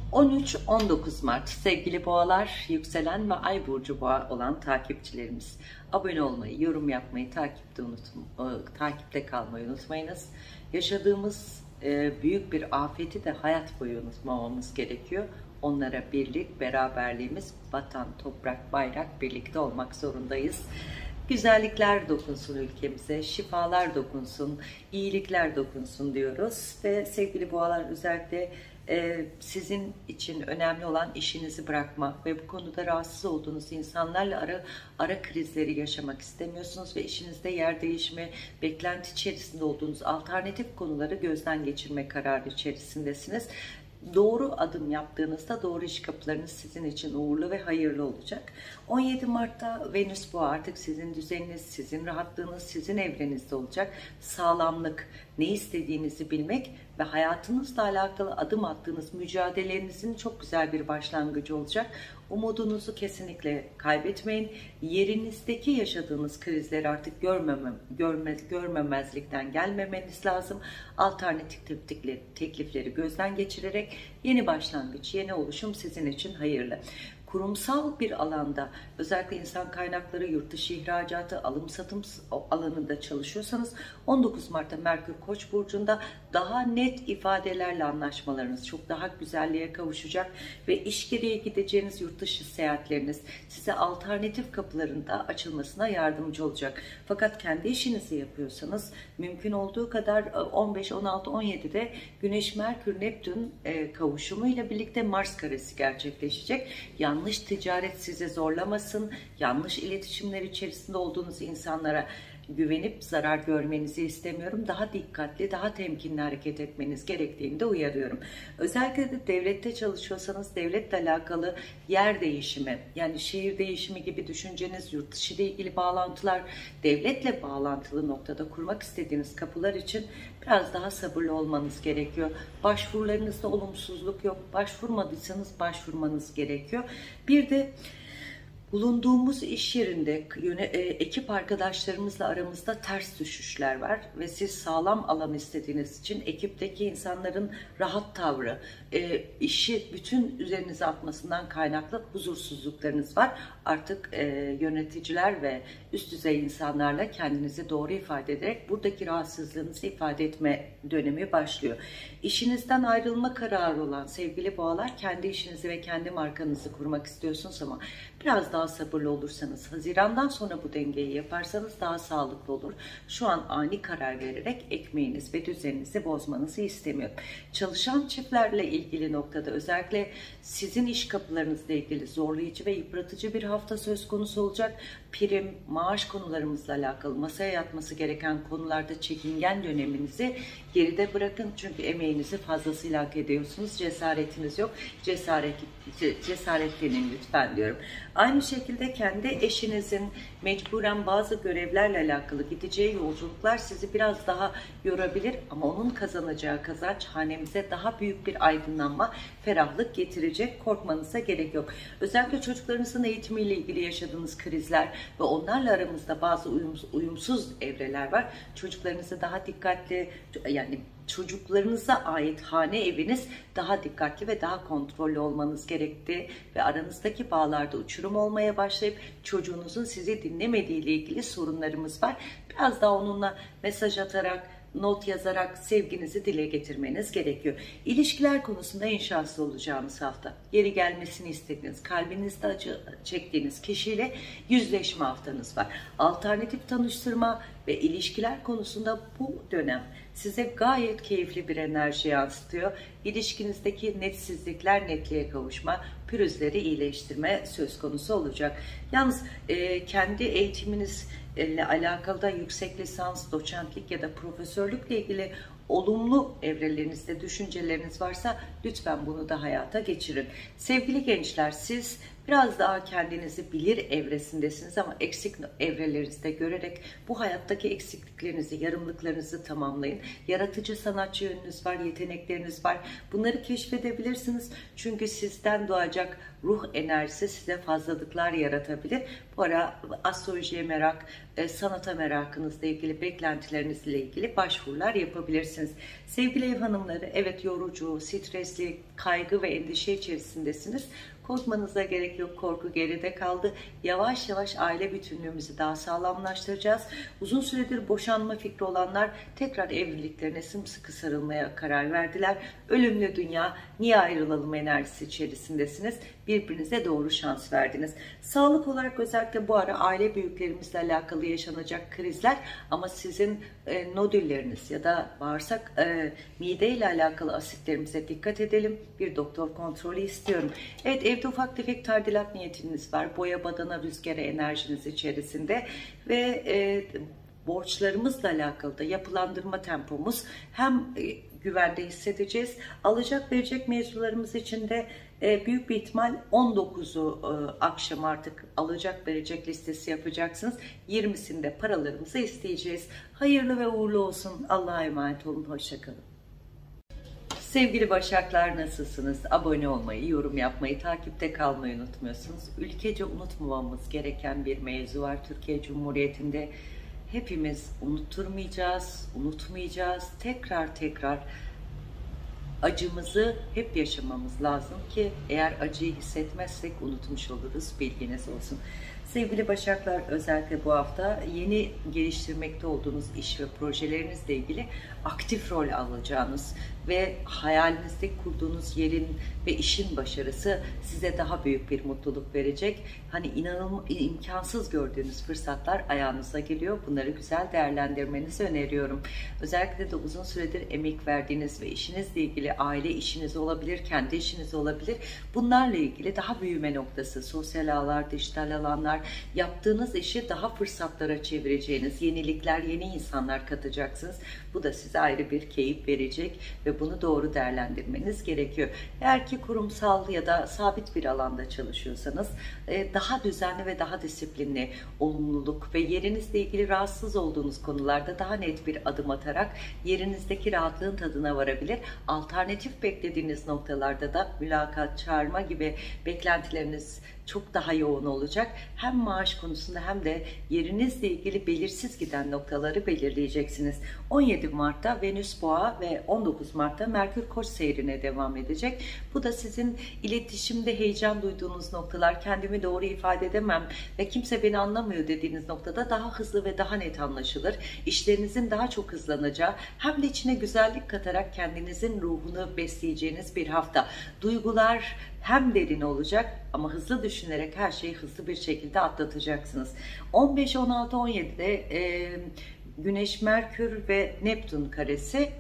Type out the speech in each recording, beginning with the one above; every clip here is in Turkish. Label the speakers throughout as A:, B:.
A: 13-19 Mart sevgili boğalar, yükselen ve ay burcu boğa olan takipçilerimiz, abone olmayı, yorum yapmayı, takipte kalmayı unutmayınız. Yaşadığımız büyük bir afeti de hayat boyu unutmamamız gerekiyor. Onlara birlik, beraberliğimiz, vatan, toprak, bayrak birlikte olmak zorundayız. Güzellikler dokunsun ülkemize, şifalar dokunsun, iyilikler dokunsun diyoruz. Ve sevgili boğalar, özellikle sizin için önemli olan işinizi bırakmak ve bu konuda rahatsız olduğunuz insanlarla ara krizleri yaşamak istemiyorsunuz ve işinizde yer değişimi, beklenti içerisinde olduğunuz alternatif konuları gözden geçirme kararı içerisindesiniz. Doğru adım yaptığınızda doğru iş kapılarınız sizin için uğurlu ve hayırlı olacak. 17 Mart'ta Venüs Boğa artık sizin düzeniniz, sizin rahatlığınız, sizin evrenizde olacak. Sağlamlık, ne istediğinizi bilmek ve hayatınızla alakalı adım attığınız mücadelenizin çok güzel bir başlangıcı olacak. Umudunuzu kesinlikle kaybetmeyin. Yerinizdeki yaşadığınız krizleri artık görmemezlikten gelmemeniz lazım. Alternatif teklifleri gözden geçirerek yeni başlangıç, yeni oluşum sizin için hayırlı. Kurumsal bir alanda, özellikle insan kaynakları, yurt dışı ihracatı, alım satım alanında çalışıyorsanız 19 Mart'ta Merkür Koç burcunda daha net ifadelerle anlaşmalarınız çok daha güzelliğe kavuşacak ve iş gereği gideceğiniz yurt dışı seyahatleriniz size alternatif kapıların da açılmasına yardımcı olacak. Fakat kendi işinizi yapıyorsanız mümkün olduğu kadar 15, 16, 17'de Güneş, Merkür, Neptün kavuşumuyla birlikte Mars karesi gerçekleşecek. Yanlış ticaret sizi zorlamasın, yanlış iletişimler içerisinde olduğunuz insanlara güvenip zarar görmenizi istemiyorum. Daha dikkatli, daha temkinli hareket etmeniz gerektiğini de uyarıyorum. Özellikle de devlette çalışıyorsanız devletle alakalı yer değişimi, yani şehir değişimi gibi düşünceniz, yurt dışı ile ilgili bağlantılar, devletle bağlantılı noktada kurmak istediğiniz kapılar için biraz daha sabırlı olmanız gerekiyor. Başvurularınızda olumsuzluk yok. Başvurmadıysanız başvurmanız gerekiyor. Bir de bulunduğumuz iş yerinde ekip arkadaşlarımızla aramızda ters düşüşler var ve siz sağlam alan istediğiniz için ekipteki insanların rahat tavrı, işi bütün üzerinize atmasından kaynaklı huzursuzluklarınız var. Artık yöneticiler ve üst düzey insanlarla kendinizi doğru ifade ederek buradaki rahatsızlığınızı ifade etme dönemi başlıyor. İşinizden ayrılma kararı olan sevgili boğalar, kendi işinizi ve kendi markanızı kurmak istiyorsunuz ama biraz daha sabırlı olursanız, Haziran'dan sonra bu dengeyi yaparsanız daha sağlıklı olur. Şu an ani karar vererek ekmeğiniz ve düzeninizi bozmanızı istemiyorum. Çalışan çiftlerle ilgili noktada özellikle sizin iş kapılarınızla ilgili zorlayıcı ve yıpratıcı bir hafta söz konusu olacak. Prim, maaş konularımızla alakalı masaya yatması gereken konularda çekingen döneminizi geride bırakın. Çünkü emeğinizi fazlasıyla hak ediyorsunuz. Cesaretiniz yok. Cesaretlenin lütfen diyorum. Aynı şekilde kendi eşinizin mecburen bazı görevlerle alakalı gideceği yolculuklar sizi biraz daha yorabilir ama onun kazanacağı kazanç hanemize daha büyük bir aydınlanma, ferahlık getirecek. Korkmanıza gerek yok. Özellikle çocuklarınızın eğitimiyle ilgili yaşadığınız krizler ve onlarla aramızda bazı uyumsuz evreler var. Çocuklarınızı daha dikkatli, yani çocuklarınıza ait hane eviniz daha dikkatli ve daha kontrollü olmanız gerektiği ve aranızdaki bağlarda uçurum olmaya başlayıp çocuğunuzun sizi dinlemediği ile ilgili sorunlarımız var. Biraz daha onunla mesaj atarak, not yazarak sevginizi dile getirmeniz gerekiyor. İlişkiler konusunda en şanslı olacağınız hafta. Yeri gelmesini istediğiniz, kalbinizde acı çektiğiniz kişiyle yüzleşme haftanız var. Alternatif tanıştırma ve ilişkiler konusunda bu dönem size gayet keyifli bir enerji yansıtıyor. İlişkinizdeki netsizlikler netliğe kavuşma, pürüzleri iyileştirme söz konusu olacak. Yalnız kendi eğitiminiz ile alakalı da yüksek lisans, doçentlik ya da profesörlükle ilgili olumlu evrelerinizde düşünceleriniz varsa lütfen bunu da hayata geçirin. Sevgili gençler, siz biraz daha kendinizi bilir evresindesiniz ama eksik evrelerinizde görerek bu hayattaki eksikliklerinizi, yarımlıklarınızı tamamlayın. Yaratıcı sanatçı yönünüz var, yetenekleriniz var. Bunları keşfedebilirsiniz. Çünkü sizden doğacak ruh enerjisi size fazlalıklar yaratabilir. Bu ara astrolojiye merak, sanata merakınızla ilgili, beklentilerinizle ilgili başvurular yapabilirsiniz. Sevgili ev hanımları, evet yorucu, stresli, kaygı ve endişe içerisindesiniz. Korkmanıza gerek yok, korku geride kaldı. Yavaş yavaş aile bütünlüğümüzü daha sağlamlaştıracağız. Uzun süredir boşanma fikri olanlar tekrar evliliklerine sımsıkı sarılmaya karar verdiler. Ölümlü dünya, niye ayrılalım enerjisi içerisindesiniz. Birbirinize doğru şans verdiniz. Sağlık olarak özellikle bu ara aile büyüklerimizle alakalı yaşanacak krizler, ama sizin nodülleriniz ya da bağırsak, mide ile alakalı asitlerimize dikkat edelim. Bir doktor kontrolü istiyorum. Evet, evde ufak tefek tadilat niyetiniz var. Boya, badana, rüzgara enerjiniz içerisinde ve borçlarımızla alakalı da yapılandırma tempomuz hem güvende hissedeceğiz. Alacak verecek mevzularımız için de büyük bir ihtimal 19'u akşam artık alacak verecek listesi yapacaksınız. 20'sinde paralarımızı isteyeceğiz. Hayırlı ve uğurlu olsun. Allah'a emanet olun. Hoşçakalın. Sevgili Başaklar, nasılsınız? Abone olmayı, yorum yapmayı, takipte kalmayı unutmuyorsunuz. Ülkece unutmamamız gereken bir mevzu var Türkiye Cumhuriyeti'nde. Hepimiz unutturmayacağız, unutmayacağız. Tekrar acımızı hep yaşamamız lazım ki eğer acıyı hissetmezsek unutmuş oluruz. Bilginiz olsun. Sevgili Başaklar, özellikle bu hafta yeni geliştirmekte olduğunuz iş ve projelerinizle ilgili aktif rol alacağınız ve hayalinizde kurduğunuz yerin ve işin başarısı size daha büyük bir mutluluk verecek. Hani imkansız gördüğünüz fırsatlar ayağınıza geliyor. Bunları güzel değerlendirmenizi öneriyorum. Özellikle de uzun süredir emek verdiğiniz ve işinizle ilgili aile işiniz olabilir, kendi işiniz olabilir. Bunlarla ilgili daha büyüme noktası, sosyal ağlar, dijital alanlar, yaptığınız işi daha fırsatlara çevireceğiniz, yenilikler, yeni insanlar katacaksınız. Bu da size ayrı bir keyif verecek ve bunu doğru değerlendirmeniz gerekiyor. Eğer ki kurumsal ya da sabit bir alanda çalışıyorsanız daha düzenli ve daha disiplinli, olumluluk ve yerinizle ilgili rahatsız olduğunuz konularda daha net bir adım atarak yerinizdeki rahatlığın tadına varabilir. Alternatif beklediğiniz noktalarda da mülakat, çağırma gibi beklentileriniz çok daha yoğun olacak. Hem maaş konusunda hem de yerinizle ilgili belirsiz giden noktaları belirleyeceksiniz. 17 Mart'ta Venüs Boğa ve 19 Mart'ta Merkür Koç seyrine devam edecek. Bu da sizin iletişimde heyecan duyduğunuz noktalar, kendimi doğru ifade edemem ve kimse beni anlamıyor dediğiniz noktada daha hızlı ve daha net anlaşılır. İşlerinizin daha çok hızlanacağı, hem de içine güzellik katarak kendinizin ruhunu besleyeceğiniz bir hafta. Duygular hem derin olacak ama hızlı düşünerek her şeyi hızlı bir şekilde atlatacaksınız. 15, 16, 17'de Güneş, Merkür ve Neptün karesi,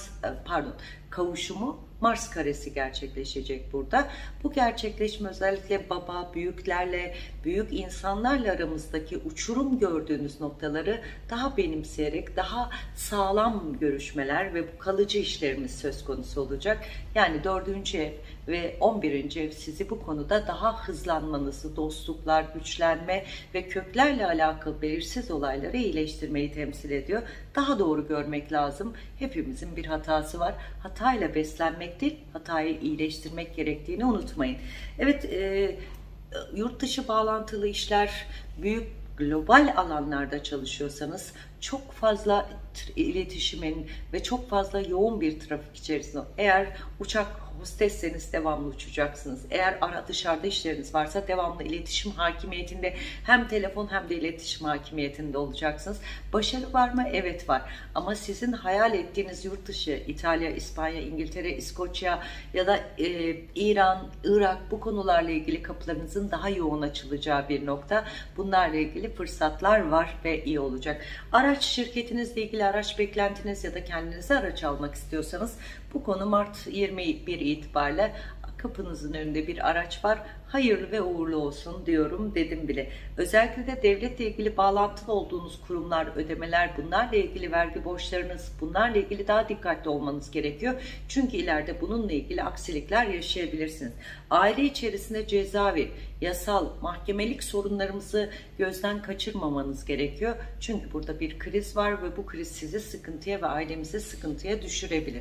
A: kavuşumu Mars karesi gerçekleşecek burada. Bu gerçekleşme özellikle baba, büyüklerle, büyük insanlarla aramızdaki uçurum gördüğünüz noktaları daha benimseyerek daha sağlam görüşmeler ve bu kalıcı işlerimiz söz konusu olacak. Yani 4. ev ve 11. ev sizi bu konuda daha hızlanmanızı, dostluklar, güçlenme ve köklerle alakalı belirsiz olayları iyileştirmeyi temsil ediyor. Daha doğru görmek lazım. Hepimizin bir hatası var. Hatayla beslenmek değil, hatayı iyileştirmek gerektiğini unutmayın. Evet, yurt dışı bağlantılı işler, büyük global alanlarda çalışıyorsanız çok fazla iletişimin ve çok fazla yoğun bir trafik içerisinde. Eğer uçak hostesseniz devamlı uçacaksınız. Eğer dışarıda işleriniz varsa devamlı iletişim hakimiyetinde, hem telefon hem de iletişim hakimiyetinde olacaksınız. Başarı var mı? Evet var. Ama sizin hayal ettiğiniz yurt dışı, İtalya, İspanya, İngiltere, İskoçya ya da İran, Irak, bu konularla ilgili kapılarınızın daha yoğun açılacağı bir nokta. Bunlarla ilgili fırsatlar var ve iyi olacak. Araç şirketinizle ilgili araç beklentiniz ya da kendinize araç almak istiyorsanız bu konu Mart 21 itibariyle kapınızın önünde bir araç var. Hayırlı ve uğurlu olsun diyorum, dedim bile. Özellikle de devletle ilgili bağlantılı olduğunuz kurumlar, ödemeler, bunlarla ilgili vergi borçlarınız, bunlarla ilgili daha dikkatli olmanız gerekiyor. Çünkü ileride bununla ilgili aksilikler yaşayabilirsiniz. Aile içerisinde cezaevi, yasal, mahkemelik sorunlarımızı gözden kaçırmamanız gerekiyor. Çünkü burada bir kriz var ve bu kriz sizi sıkıntıya ve ailemizi sıkıntıya düşürebilir.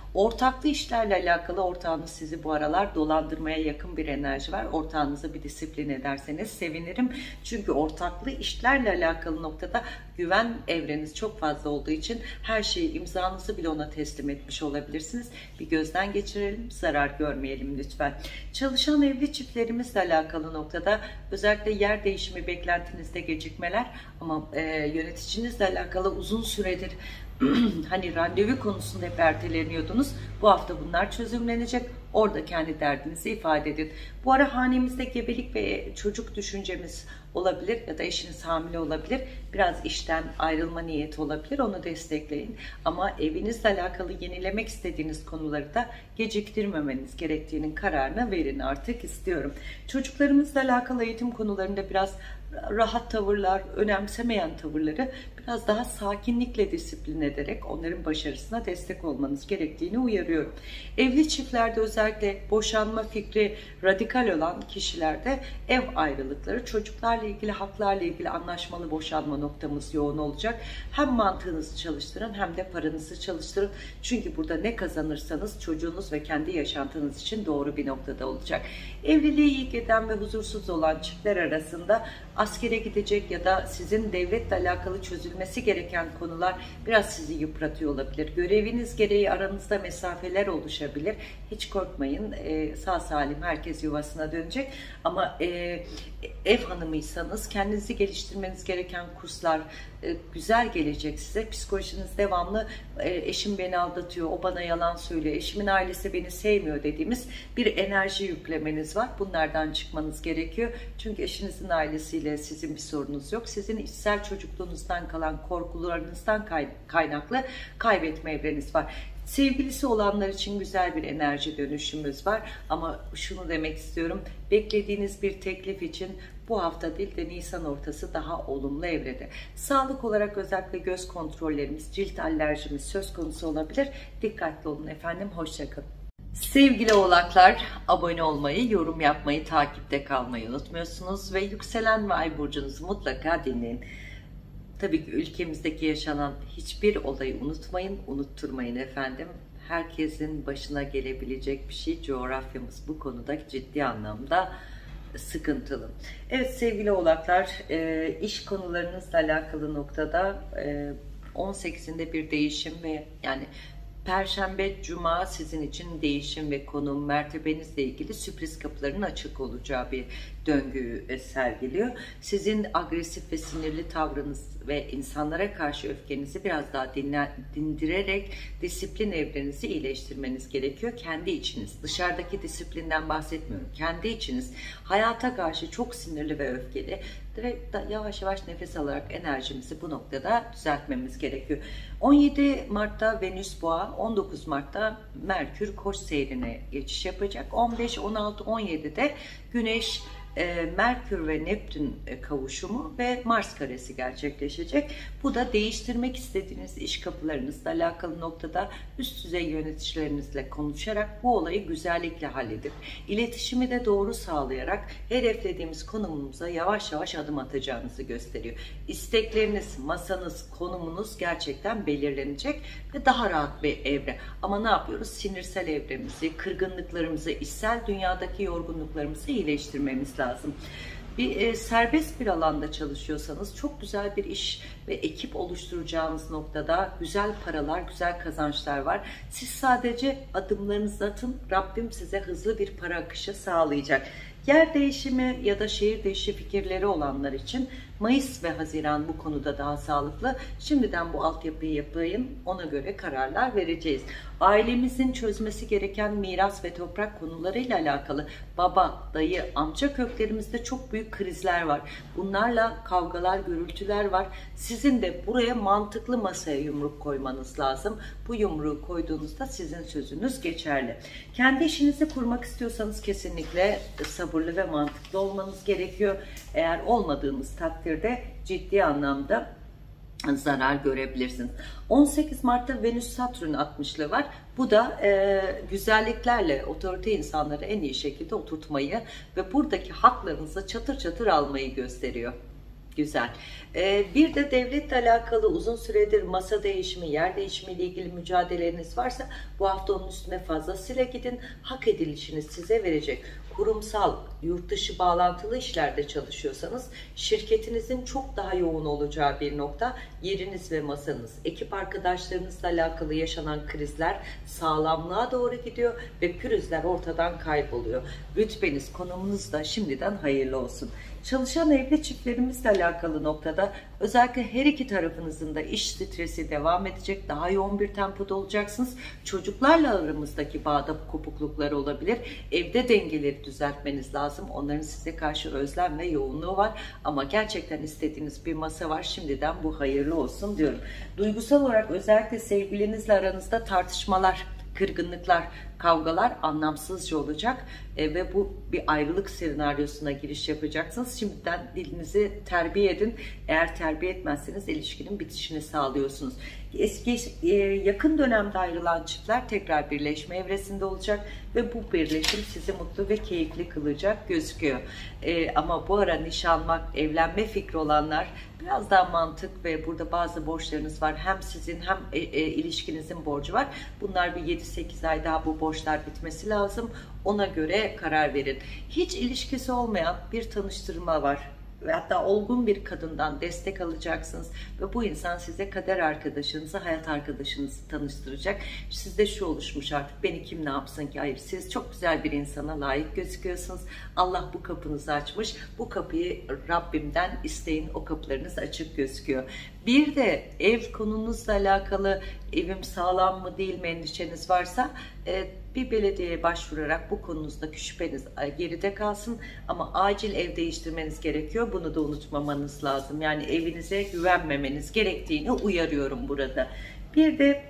A: Ortaklı işlerle alakalı ortağınız sizi bu aralar dolandırmaya yakın bir enerji var. Ortağınızı bir disiplin ederseniz sevinirim. Çünkü ortaklı işlerle alakalı noktada güven evreniz çok fazla olduğu için her şeyi, imzanızı bile ona teslim etmiş olabilirsiniz. Bir gözden geçirelim, zarar görmeyelim lütfen. Çalışan evli çiftlerimizle alakalı noktada özellikle yer değişimi beklentinizde gecikmeler, ama yöneticinizle alakalı uzun süredir hani randevu konusunda hep erteleniyordunuz. Bu hafta bunlar çözümlenecek. Orada kendi derdinizi ifade edin. Bu ara hanemizde gebelik ve çocuk düşüncemiz olabilir ya da eşiniz hamile olabilir. Biraz işten ayrılma niyeti olabilir. Onu destekleyin. Ama evinizle alakalı yenilemek istediğiniz konuları da geciktirmemeniz gerektiğinin kararını verin artık istiyorum. Çocuklarımızla alakalı eğitim konularında biraz rahat tavırlar, önemsemeyen tavırları biraz daha sakinlikle disiplin ederek onların başarısına destek olmanız gerektiğini uyarıyorum. Evli çiftlerde özellikle boşanma fikri radikal olan kişilerde ev ayrılıkları, çocuklarla ilgili, haklarla ilgili anlaşmalı boşanma noktamız yoğun olacak. Hem mantığınızı çalıştırın hem de paranızı çalıştırın. Çünkü burada ne kazanırsanız çocuğunuz ve kendi yaşantınız için doğru bir noktada olacak. Evliliği iyi giden ve huzursuz olan çiftler arasında askere gidecek ya da sizin devletle alakalı çözülmesi gereken konular biraz sizi yıpratıyor olabilir. Göreviniz gereği aranızda mesafeler oluşabilir. Hiç korkmayın, sağ salim herkes yuvasına dönecek. Ama ev hanımıysanız kendinizi geliştirmeniz gereken kurslar güzel gelecek size. Psikolojiniz devamlı eşim beni aldatıyor, o bana yalan söylüyor, eşimin ailesi beni sevmiyor dediğimiz bir enerji yüklemeniz var. Bunlardan çıkmanız gerekiyor. Çünkü eşinizin ailesiyle sizin bir sorunuz yok. Sizin içsel çocukluğunuzdan kalan korkularınızdan kaynaklı kaybetme evreniz var. Sevgilisi olanlar için güzel bir enerji dönüşümümüz var. Ama şunu demek istiyorum. Beklediğiniz bir teklif için bu hafta değil de Nisan ortası daha olumlu evrede. Sağlık olarak özellikle göz kontrollerimiz, cilt alerjimiz söz konusu olabilir. Dikkatli olun efendim. Hoşça kalın. Sevgili oğlaklar, abone olmayı, yorum yapmayı, takipte kalmayı unutmuyorsunuz. Ve yükselen ve ay burcunuzu mutlaka dinleyin. Tabii ki ülkemizdeki yaşanan hiçbir olayı unutmayın, unutturmayın efendim. Herkesin başına gelebilecek bir şey, coğrafyamız bu konuda ciddi anlamda sıkıntılı. Evet sevgili oğlaklar, iş konularınızla alakalı noktada 18'inde bir değişim ve yani Perşembe, Cuma sizin için değişim ve konum, mertebenizle ilgili sürpriz kapıların açık olacağı bir döngü sergiliyor. Sizin agresif ve sinirli tavrınız ve insanlara karşı öfkenizi biraz daha dindirerek disiplin evrenizi iyileştirmeniz gerekiyor. Kendi içiniz, dışarıdaki disiplinden bahsetmiyorum. Kendi içiniz hayata karşı çok sinirli ve öfkeli. Direkt yavaş yavaş nefes alarak enerjimizi bu noktada düzeltmemiz gerekiyor. 17 Mart'ta Venüs Boğa, 19 Mart'ta Merkür Koç seyrine geçiş yapacak. 15, 16, 17'de Güneş, Merkür ve Neptün kavuşumu ve Mars karesi gerçekleşecek. Bu da değiştirmek istediğiniz iş kapılarınızla alakalı noktada üst düzey yöneticilerinizle konuşarak bu olayı güzellikle halledip iletişimi de doğru sağlayarak hedeflediğimiz konumumuza yavaş yavaş adım atacağınızı gösteriyor. İstekleriniz, masanız, konumunuz gerçekten belirlenecek ve daha rahat bir evre. Ama ne yapıyoruz? Sinirsel evremizi, kırgınlıklarımızı, içsel dünyadaki yorgunluklarımızı iyileştirmemiz lazım. Bir serbest bir alanda çalışıyorsanız çok güzel bir iş ve ekip oluşturacağınız noktada güzel paralar, güzel kazançlar var. Siz sadece adımlarınızı atın, Rabbim size hızlı bir para akışı sağlayacak. Yer değişimi ya da şehir değişimi fikirleri olanlar için Mayıs ve Haziran bu konuda daha sağlıklı. Şimdiden bu altyapıyı yapayım, ona göre kararlar vereceğiz. Ailemizin çözmesi gereken miras ve toprak konularıyla alakalı baba, dayı, amca köklerimizde çok büyük krizler var. Bunlarla kavgalar, gürültüler var. Sizin de buraya mantıklı masaya yumruk koymanız lazım. Bu yumruğu koyduğunuzda sizin sözünüz geçerli. Kendi işinizi kurmak istiyorsanız kesinlikle sabırlı ve mantıklı olmanız gerekiyor. Eğer olmadığınız takdirde ciddi anlamda zarar görebilirsiniz. 18 Mart'ta Venüs-Satürn 60'lı var. Bu da güzelliklerle otorite insanları en iyi şekilde oturtmayı ve buradaki haklarınızı çatır çatır almayı gösteriyor. Güzel. Bir de devletle alakalı uzun süredir masa değişimi, yer değişimi ile ilgili mücadeleleriniz varsa bu hafta onun üstüne fazlasıyla gidin. Hak edilişini size verecek. Kurumsal, yurt dışı bağlantılı işlerde çalışıyorsanız şirketinizin çok daha yoğun olacağı bir nokta yeriniz ve masanız. Ekip arkadaşlarınızla alakalı yaşanan krizler sağlamlığa doğru gidiyor ve pürüzler ortadan kayboluyor. Rütbeniz, konumunuz da şimdiden hayırlı olsun. Çalışan evli çiftlerimizle alakalı noktada özellikle her iki tarafınızın da iş stresi devam edecek. Daha yoğun bir tempoda olacaksınız. Çocuklarla aramızdaki bağda kopukluklar olabilir. Evde dengeleri düzeltmeniz lazım. Onların size karşı özlem ve yoğunluğu var. Ama gerçekten istediğiniz bir masa var. Şimdiden bu hayırlı olsun diyorum. Duygusal olarak özellikle sevgilinizle aranızda tartışmalar, kırgınlıklar, kavgalar anlamsızca olacak ve bu bir ayrılık senaryosuna giriş yapacaksınız. Şimdiden dilinizi terbiye edin. Eğer terbiye etmezseniz ilişkinin bitişini sağlıyorsunuz. Eski yakın dönemde ayrılan çiftler tekrar birleşme evresinde olacak ve bu birleşim sizi mutlu ve keyifli kılacak gözüküyor. Ama bu ara nişanlanmak, evlenme fikri olanlar biraz daha mantık ve burada bazı borçlarınız var. Hem sizin hem ilişkinizin borcu var. Bunlar bir 7-8 ay daha bu borçlar bitmesi lazım. Ona göre karar verin. Hiç ilişkisi olmayan bir tanıştırma var. Ve hatta olgun bir kadından destek alacaksınız ve bu insan size kader arkadaşınızı, hayat arkadaşınızı tanıştıracak. Sizde şu oluşmuş artık, beni kim ne yapsın ki? Hayır, siz çok güzel bir insana layık gözüküyorsunuz. Allah bu kapınızı açmış. Bu kapıyı Rabbimden isteyin, o kapılarınız açık gözüküyor. Bir de ev konunuzla alakalı evim sağlam mı değil mi endişeniz varsa bir belediyeye başvurarak bu konunuzdaki şüpheniz geride kalsın. Ama acil ev değiştirmeniz gerekiyor. Bunu da unutmamanız lazım. Yani evinize güvenmemeniz gerektiğini uyarıyorum burada. Bir de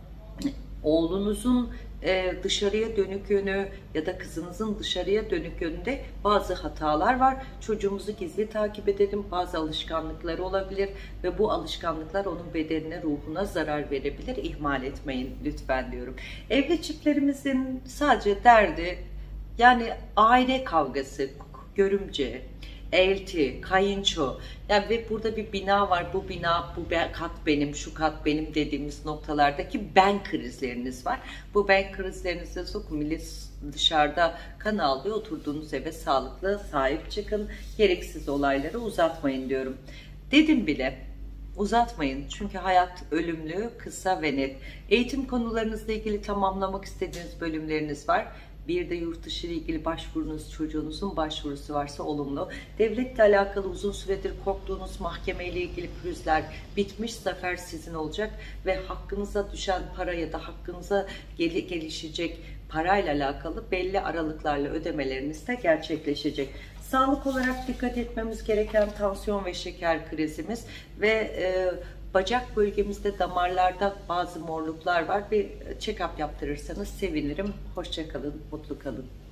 A: oğlunuzun dışarıya dönük yönü ya da kızınızın dışarıya dönük yönünde bazı hatalar var. Çocuğumuzu gizli takip edelim. Bazı alışkanlıkları olabilir ve bu alışkanlıklar onun bedenine, ruhuna zarar verebilir. İhmal etmeyin lütfen diyorum. Evli çiftlerimizin sadece derdi yani aile kavgası, görümce, elti, kayınço. Yani ve burada bir bina var. Bu bina, bu kat benim, şu kat benim dediğimiz noktalardaki ben krizleriniz var. Bu ben krizlerinize sokun. Millet dışarıda kan alıyor. Oturduğunuz eve sağlıklı sahip çıkın. Gereksiz olayları uzatmayın diyorum. Dedim bile. Uzatmayın çünkü hayat ölümlü, kısa ve net. Eğitim konularınızla ilgili tamamlamak istediğiniz bölümleriniz var. Bir de yurt dışı ile ilgili başvurunuz, çocuğunuzun başvurusu varsa olumlu. Devletle alakalı uzun süredir korktuğunuz mahkeme ile ilgili pürüzler bitmiş, zafer sizin olacak ve hakkınıza düşen para ya da hakkınıza gelişecek parayla alakalı belli aralıklarla ödemeleriniz de gerçekleşecek. Sağlık olarak dikkat etmemiz gereken tansiyon ve şeker krizimiz ve bacak bölgemizde, damarlarda bazı morluklar var. Bir check-up yaptırırsanız sevinirim. Hoşça kalın, mutlu kalın.